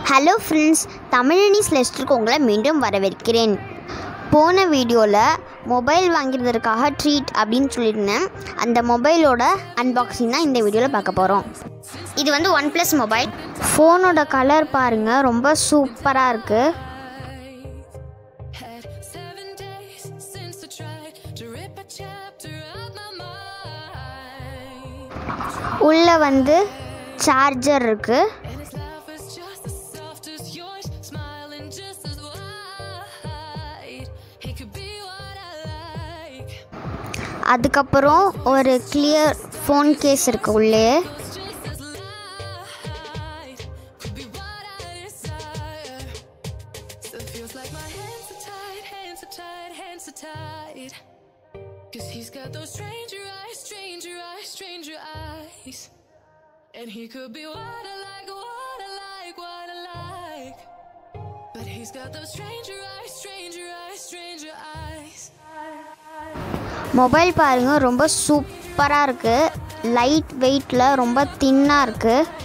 Hello friends, Tamilini ஸ்லெஸ்டருக்கு உங்களை மீண்டும் வரவேற்கிறேன். போன வீடியோவில் மொபைல் வாங்கிறதுக்காக ட்ரீட் அப்படின்னு சொல்லியிருந்தேன். அந்த மொபைலோட அன்பாக்சிங் தான் இந்த வீடியோவில் பார்க்க போகிறோம். இது வந்து OnePlus மொபைல். ஃபோனோட கலர் பாருங்கள், ரொம்ப சூப்பராக இருக்குது. உள்ளே வந்து சார்ஜர் இருக்குது. அதுக்கப்புறம் ஒரு கிளியர் ஃபோன் கேஸ் இருக்குது உள்ளே. மொபைல் பாருங்கள், ரொம்ப சூப்பராக இருக்குது. லைட் வெயிட்டில் ரொம்ப தின்னாக இருக்குது.